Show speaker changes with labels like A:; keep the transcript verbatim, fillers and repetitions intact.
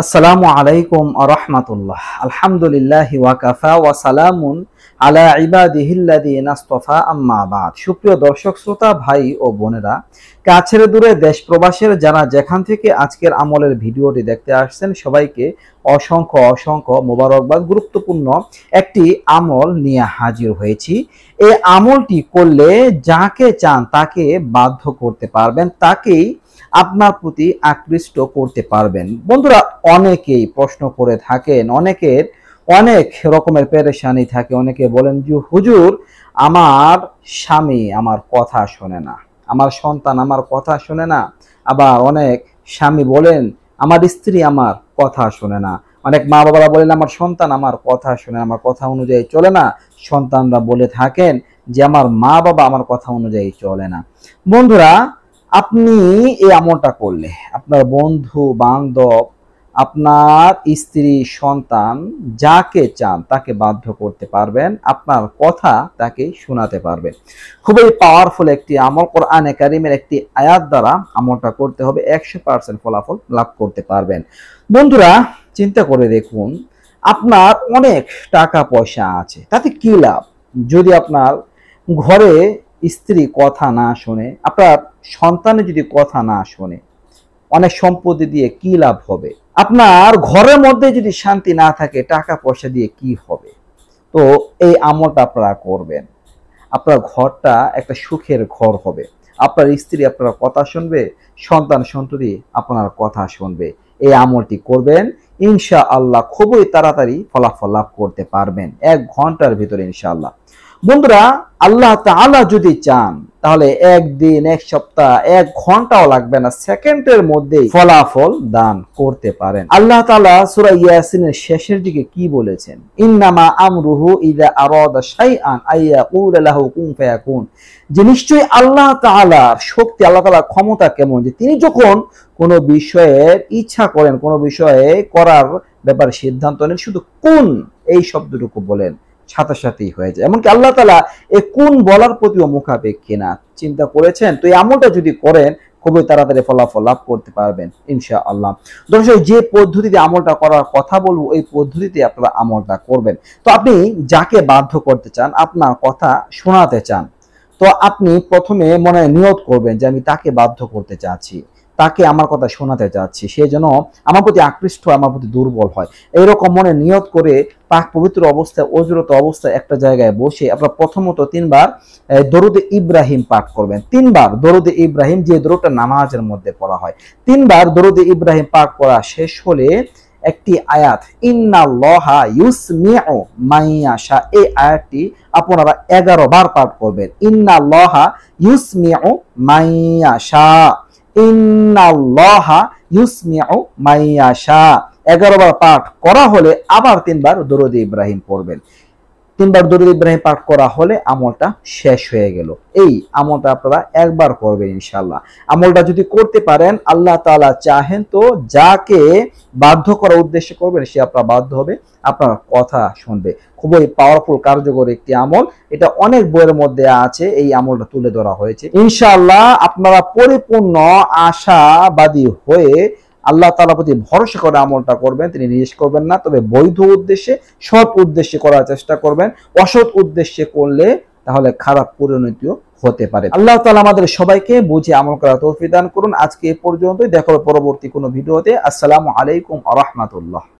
A: আসসালামু আলাইকুম ওয়া রাহমাতুল্লাহ। আলহামদুলিল্লাহি ওয়া কাফা ওয়া সালামুন আলা ইবাদিহিল্লাযিনা ইসতাফা, আম্মা বাদ। সুপ্রিয় দর্শক শ্রোতা ভাই ও বোনেরা, কাছের দূরে দেশ প্রবাসের যারা যেখান থেকে আজকের আমলের ভিডিওটি দেখতে আসছেন, সবাইকে অসংখ্য অসংখ্য মোবারকবাদ। গুরুত্বপূর্ণ একটি আমল নিয়ে হাজির হয়েছি। এই আমলটি করলে যাকে চান তাকে বাধ্য করতে পারবেন, তাকেই আপনার প্রতি আকৃষ্ট করতে পারবেন। বন্ধুরা, অনেকেই প্রশ্ন করে থাকেন, অনেকের অনেক রকমের পেরেশানি থাকে। অনেকে বলেন যে হুজুর, আমার স্বামী আমার কথা শোনে না, আমার সন্তান আমার কথা শোনে না। আবার অনেক স্বামী বলেন আমার স্ত্রী আমার কথা শোনে না। অনেক মা বাবারা বলেন আমার সন্তান আমার কথা শোনে, আমার কথা অনুযায়ী চলে না। সন্তানরা বলে থাকেন যে আমার মা বাবা আমার কথা অনুযায়ী চলে না। বন্ধুরা, আপনি এই আমলটা করলে আপনার বন্ধু বান্ধব, আপনার স্ত্রী, সন্তান, যাকে চান তাকে বাধ্য করতে পারবেন, আপনার কথা তাকে শোনাতে পারবেন। খুবই পাওয়ারফুল একটি আমল। কোরআনে কারিমের একটি আয়াত দ্বারা আমলটা করতে হবে, একশো পার্সেন্ট ফলাফল লাভ করতে পারবেন। বন্ধুরা, চিন্তা করে দেখুন, আপনার অনেক টাকা পয়সা আছে, তাতে কি লাভ যদি আপনার ঘরে স্ত্রী কথা না শোনে, আপনার সন্তানে যদি কথা না শোনে? অনেক সম্পত্তি দিয়ে কি লাভ হবে? আপনার ঘরের মধ্যে যদি শান্তি না থাকে, টাকা পয়সা দিয়ে কি হবে? তো এই আমলটা আপনারা করবেন, আপনার ঘরটা একটা সুখের ঘর হবে। আপনার স্ত্রী আপনার কথা শুনবে, সন্তান সন্ততি আপনার কথা শুনবে। এই আমলটি করবেন, ইনশাআল্লাহ খুবই তাড়াতাড়ি ফলাফল লাভ করতে পারবেন, এক ঘন্টার ভিতরে ইনশাআল্লাহ। বন্ধুরা, আল্লাহ তাআলা যদি চান তাহলে একদিন, এক সপ্তাহ, এক ঘন্টাও লাগবে না, সেকেন্ডের মধ্যে ফলাফল দান করতে পারেন। আল্লাহ তাআলা সূরা ইয়াসিনের শেষের দিকে কি বলেছেন? ইন্নামা আমরুহু ইযা আরাদা শাইআন আইয়াকুলা লাহু কুন ফায়াকুন। যে নিশ্চয়ই আল্লাহ তাআলার শক্তি, আল্লাহ তাআলার ক্ষমতা কেমন, যে তিনি যখন কোনো বিষয়ের ইচ্ছা করেন, কোনো বিষয়ে করার ব্যাপারে সিদ্ধান্ত নেন, শুধু কুন এই শব্দটুকু বলেন, সাথে সাথেই হয়ে যায়। এমনকি আল্লাহ তাআলা এ কোন বলার প্রতিও মুখাপেক্ষী না। চিন্তা করেছেন? তো এই আমলটা যদি করেন, খুবই তাড়াতাড়ি ফলাফল লাভ করতে পারবেন ইনশাআল্লাহ। দর্শক, যে পদ্ধতিতে আমলটা করার কথা বলবো, এই পদ্ধতিতে আপনারা আমলটা করবেন। তো আপনি যাকে বাধ্য করতে চান, আপনার কথা শোনাতে চান, তো আপনি প্রথমে মনে নিয়ত করবেন যে আমি তাকে বাধ্য করতে চাচ্ছি, তাকে আমার কথা শোনাতে চাচ্ছি, সে যেন আমার প্রতি আকৃষ্ট, আমার প্রতি দুর্বল হয়। এইরকম মনে নিয়ত করে পাক পবিত্র অবস্থায়, অজরত অবস্থায় একটা জায়গায় বসে আপনার প্রথমত তিনবার দরুদে ইব্রাহিম পাঠ করবেন। তিনবার দরুদে ইব্রাহিম, যে দরুদটা নামাজের মধ্যে পড়া হয়, তিনবার দরুদে ইব্রাহিম পাঠ করা শেষ হলে একটি আয়াত, ইন্নাল্লাহা ইউসমিউ মাইয়াশা, এই আয়াতটি আপনারা এগারো বার পাঠ করবেন। ইন্নাল্লাহা ইউসমিউ মাইয়াশা, ইন্নাল্লাহা ইউসমিউ মাইয়াশা। এগারো বার পাঠ করা হলে আবার তিনবার দরুদ ইব্রাহিম পড়বেন। তিনবার দরুদ ইব্রাহিম পাঠ করা হলে আমলটা শেষ হয়ে গেল। এই আমলটা আপনারা একবার করবেন ইনশাআল্লাহ। আমলটা যদি করতে পারেন, আল্লাহ তাআলা চাহেন তো যাকে বাধ্য করার উদ্দেশ্যে করবেন, সে আপনার বাধ্য হবে, আপনার কথা শুনবে। খুবই পাওয়ারফুল, কার্যকরী একটি আমল। এটা অনেক বইয়ের মধ্যে আছে, এই আমলটা তুলে ধরা হয়েছে। ইনশাআল্লাহ আপনারা পরিপূর্ণ আশাবাদী হয়ে আল্লাহ তাআলার প্রতি ভরসা করে আমলটা করবেন। তিনি নিষেধ করবেন না, তবে বৈধ উদ্দেশ্যে, সৎ উদ্দেশ্যে করার চেষ্টা করবেন। অসৎ উদ্দেশ্যে করলে তাহলে খারাপ পরিণতিও হতে পারে। আল্লাহ তাআলা আমাদের সবাইকে বুঝে আমল করার তৌফিক দান করুন। আজকে এ পর্যন্তই, দেখা হবে পরবর্তী কোনো ভিডিওতে। আসসালামু আলাইকুম ওয়া রাহমাতুল্লাহ।